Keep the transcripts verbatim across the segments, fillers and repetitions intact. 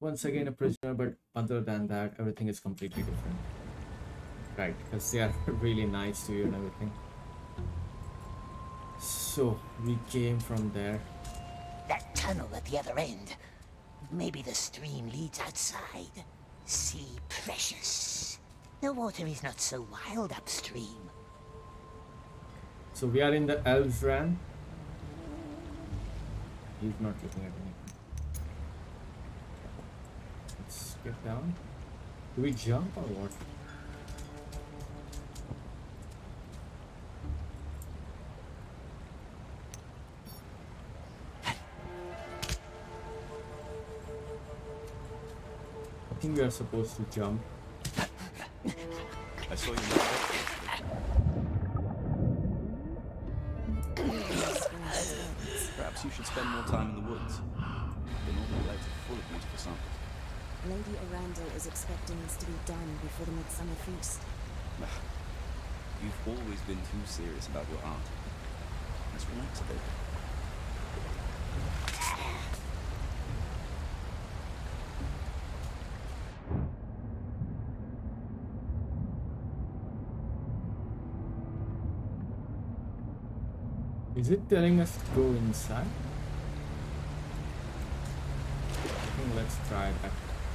once again a prisoner, but other than that, everything is completely different. Right, because they are really nice to you and everything. So, we came from there. That tunnel at the other end. Maybe the stream leads outside. Sea precious. The water is not so wild upstream. So we are in the Elgato. He's not looking at anything. Let's get down. Do we jump or what? I think we are supposed to jump. I saw you. Perhaps you should spend more time in the woods. The northern lakes are full of beautiful samples. Lady Arundel is expecting this to be done before the midsummer feast. You've always been too serious about your art. Let's relax a bit. Is it telling us to go inside? I think let's try that.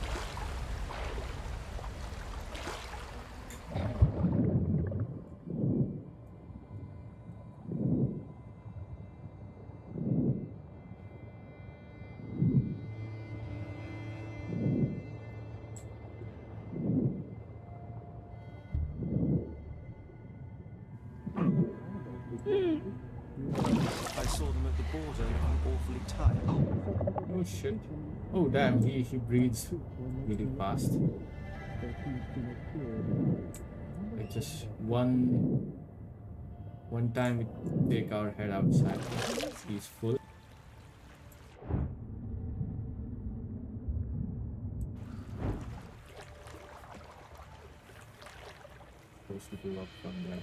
Oh shit. Oh damn, he, he breathes really fast. Like just one one time we take our head outside. He's full. Supposed to go up from there.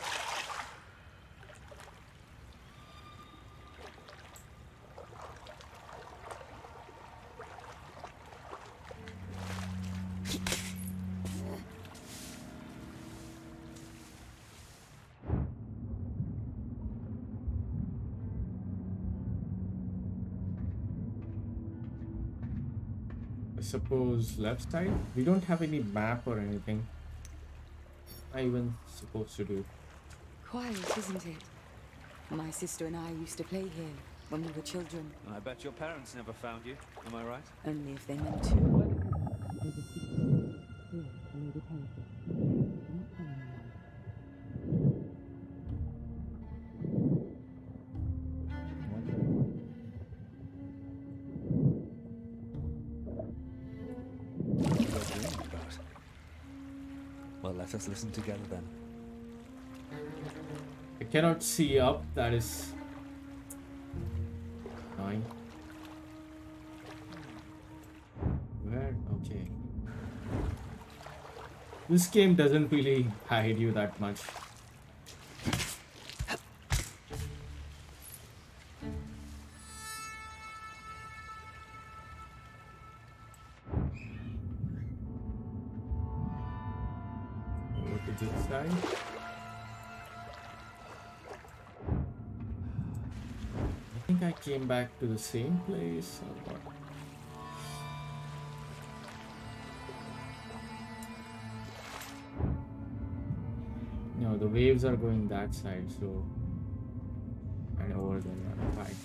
Suppose left side. We don't have any map or anything. What am I even supposed to do? Quiet, isn't it? My sister and I used to play here when we were children. I bet your parents never found you. Am I right? Only if they meant to. Well, let us listen together then. I cannot see up, that is annoying. Where? Okay. This game doesn't really hide you that much. This side. I think I came back to the same place or what? No, the waves are going that side, so and over there, right.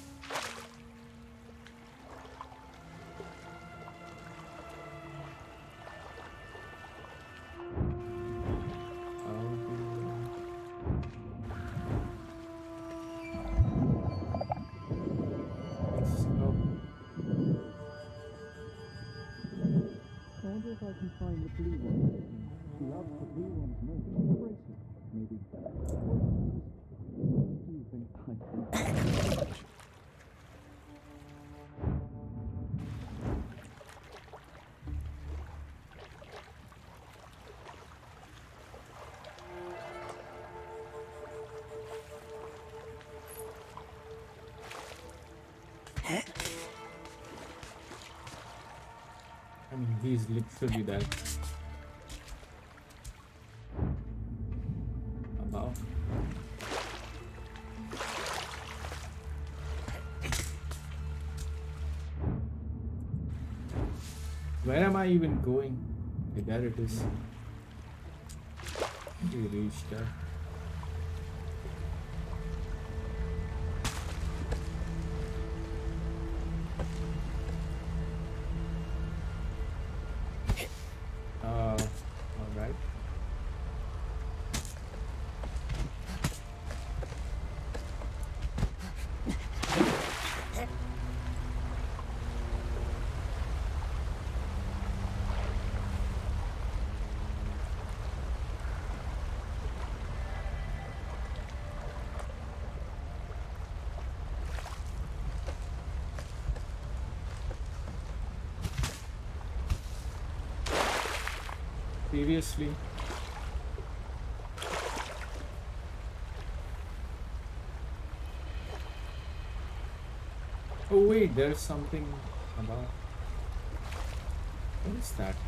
he's literally there. Above. Where am I even going? Okay, there it is. We reached there. Uh, all right. Seriously? Oh wait, there's something about... What is that?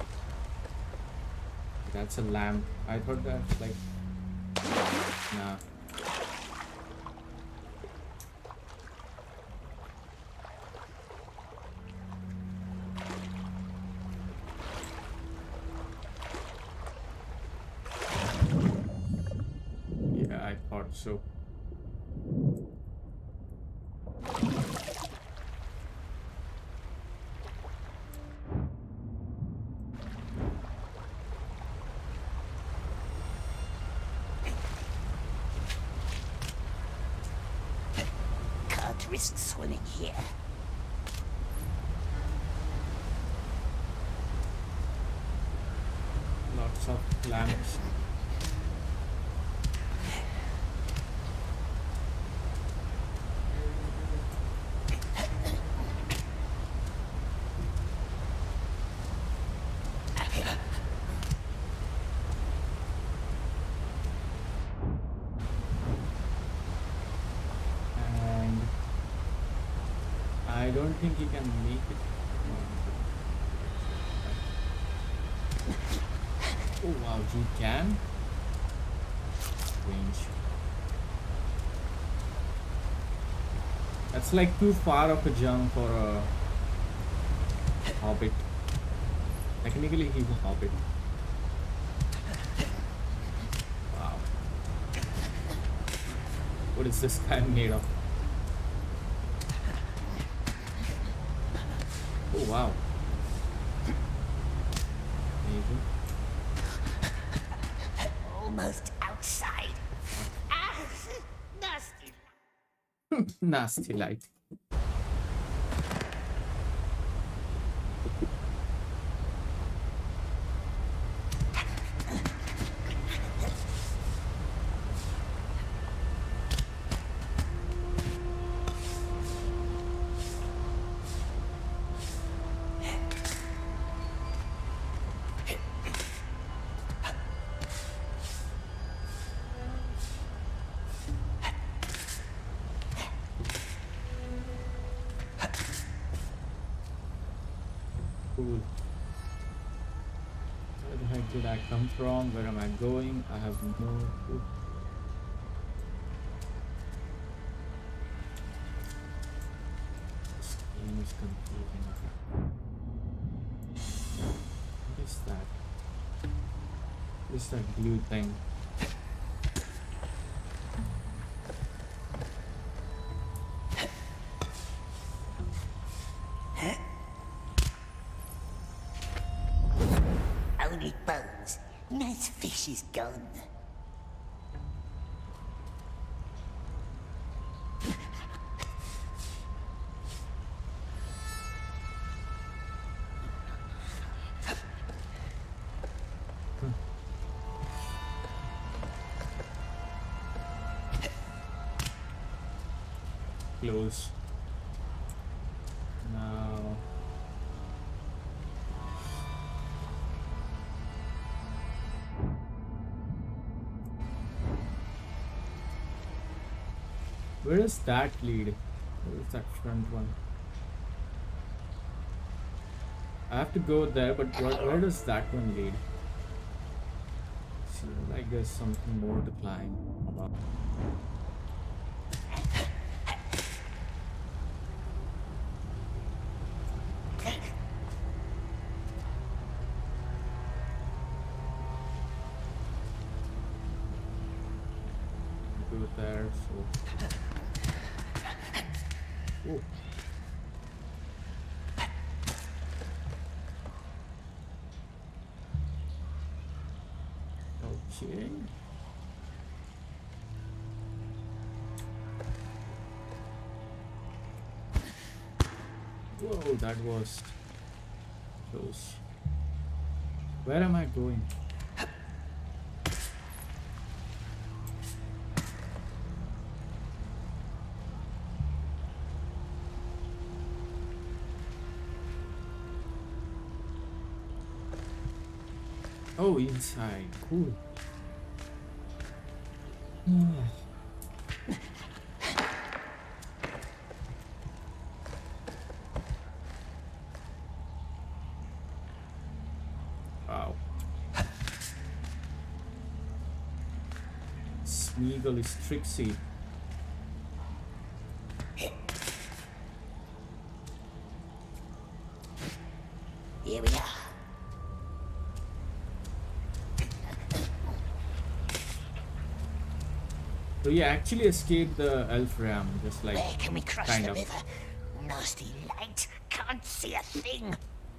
That's a lamp. I thought that's like... Nah. So Can't risk swimming here. lots of lamps. I don't think he can make it. Oh wow, he can? Range. That's like too far of a jump for a hobbit. Technically he's a hobbit. Wow. What is this guy made of? Oh wow. Amazing. Almost outside. Ah, nasty. Nasty light. Did I come from? Where am I going? I have no clue. This game is confusing. What is that? What is that blue thing? She's gone. Close. Now. Where does that lead? Where is that front one? I have to go there, but where, where does that one lead? Seems like there's something more to climb about. Go there, so. Oh. Okay. Whoa, that was close. Where am I going? Oh, inside. Cool. Wow. Smeagol is tricksy. Here we are. So you actually escaped the elf ram, just like. Where can we cross kind the of. river? Nasty light. Can't see a thing.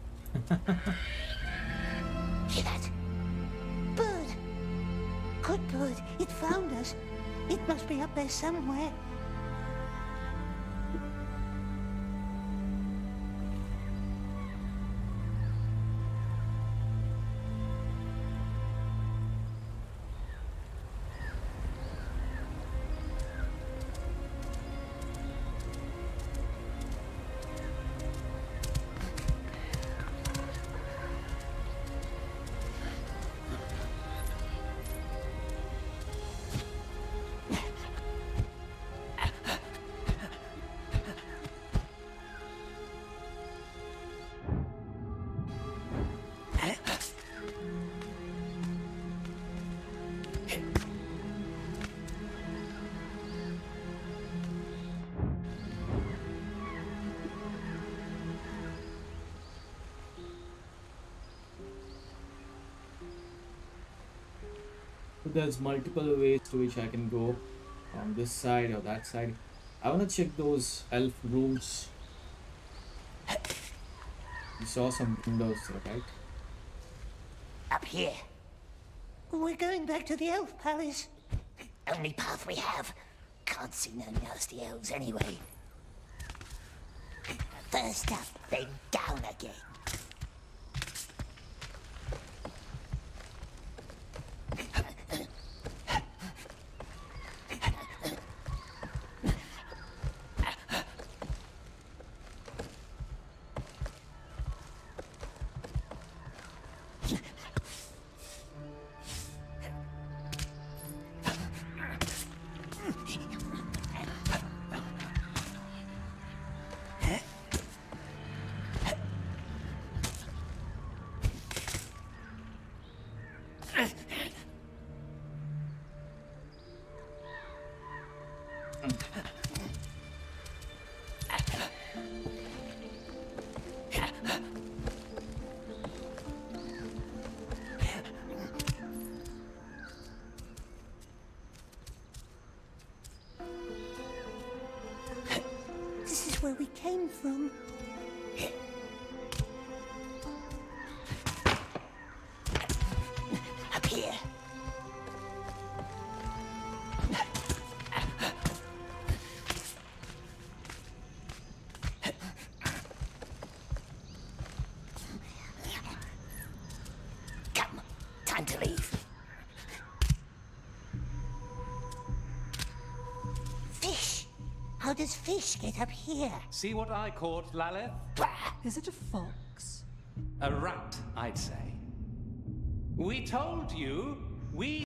Hear that? Bird. Good bird. It found us. It must be up there somewhere. There's multiple ways to which I can go on this side or that side. I want to check those elf rooms. You saw some windows there, right? Up here. We're going back to the elf palace. Only path we have. Can't see no nasty elves anyway. First up, then down again. Where we came from. Up here. Come, time to leave. How does fish get up here? See what I caught, Laleth? Is it a fox? A rat, I'd say. We told you, we